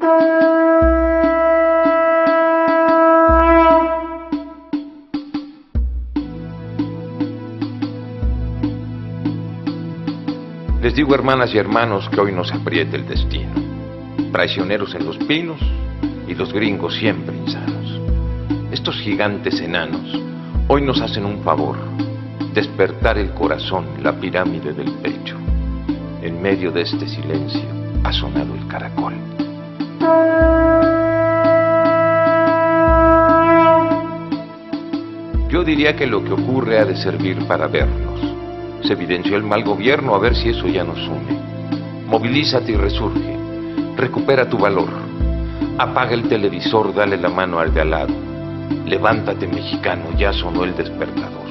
Les digo, hermanas y hermanos, que hoy nos aprieta el destino. Traicioneros en los pinos y los gringos siempre insanos. Estos gigantes enanos hoy nos hacen un favor: despertar el corazón, la pirámide del pecho. En medio de este silencio ha sonado el caracol. Yo diría que lo que ocurre ha de servir para vernos. Se evidenció el mal gobierno, a ver si eso ya nos une. Movilízate y resurge. Recupera tu valor. Apaga el televisor, dale la mano al de al lado. Levántate, mexicano, ya sonó el despertador.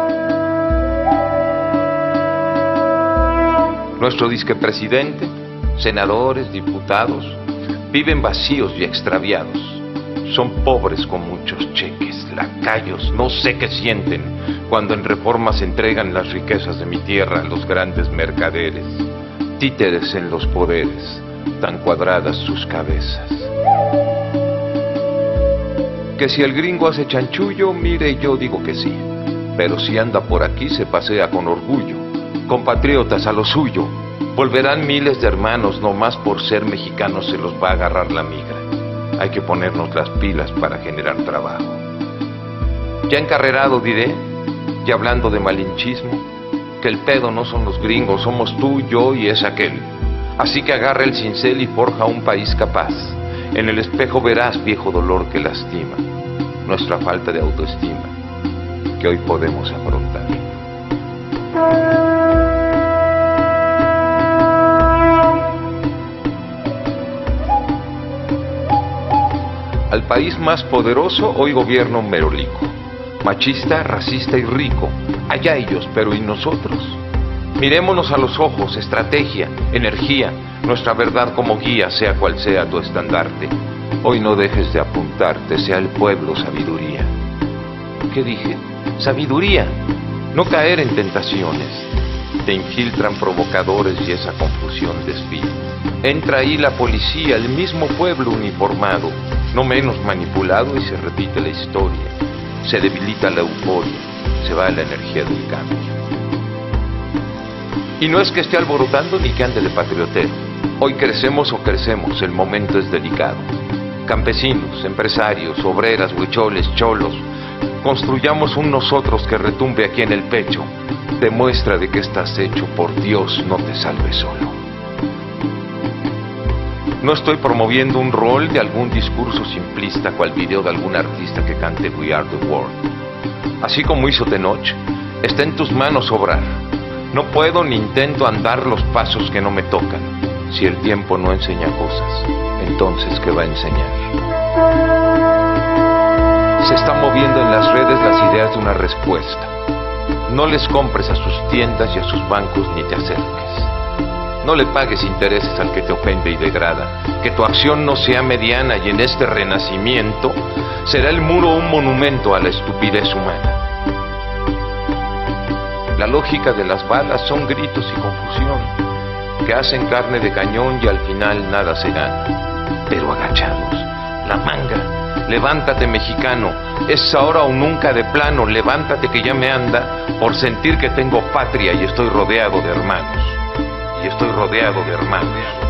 Nuestro disque presidente, senadores, diputados, viven vacíos y extraviados. Son pobres con muchos cheques, lacayos, no sé qué sienten cuando en reformas entregan las riquezas de mi tierra a los grandes mercaderes. Títeres en los poderes, tan cuadradas sus cabezas. Que si el gringo hace chanchullo, mire, yo digo que sí. Pero si anda por aquí se pasea con orgullo. Compatriotas, a lo suyo. Volverán miles de hermanos, no más por ser mexicanos se los va a agarrar la migra. Hay que ponernos las pilas para generar trabajo. Ya encarrerado diré, y hablando de malinchismo, que el pedo no son los gringos, somos tú, yo y es aquel. Así que agarra el cincel y forja un país capaz. En el espejo verás, viejo dolor que lastima, nuestra falta de autoestima, que hoy podemos afrontar. Al país más poderoso hoy gobierna un merolico, machista, racista y rico. Allá ellos, pero ¿y nosotros? Mirémonos a los ojos, estrategia, energía, nuestra verdad como guía, sea cual sea tu estandarte. Hoy no dejes de apuntarte, sea el pueblo sabiduría. ¿Qué dije? Sabiduría, no caer en tentaciones. Te infiltran provocadores y esa confusión desvía. Entra ahí la policía, el mismo pueblo uniformado, no menos manipulado, y se repite la historia. Se debilita la euforia, se va la energía del cambio. Y no es que esté alborotando ni que ande de patriotero. Hoy crecemos o crecemos, el momento es delicado. Campesinos, empresarios, obreras, huicholes, cholos, construyamos un nosotros que retumbe aquí en el pecho. Demuestra de que estás hecho, por Dios, no te salves solo. No estoy promoviendo un rol de algún discurso simplista, cual video de algún artista que cante We Are the World. Así como hizo Tenoch, está en tus manos obrar. No puedo ni intento andar los pasos que no me tocan. Si el tiempo no enseña cosas, entonces ¿qué va a enseñar? Se están moviendo en las redes las ideas de una respuesta. No les compres a sus tiendas y a sus bancos ni te acerques. No le pagues intereses al que te ofende y degrada. Que tu acción no sea mediana y en este renacimiento será el muro un monumento a la estupidez humana. La lógica de las balas son gritos y confusión, que hacen carne de cañón y al final nada se gana. Pero agachados, la manga, levántate mexicano, es ahora o nunca de plano, levántate que ya me anda por sentir que tengo patria y estoy rodeado de hermanos. Y estoy rodeado de hermanos.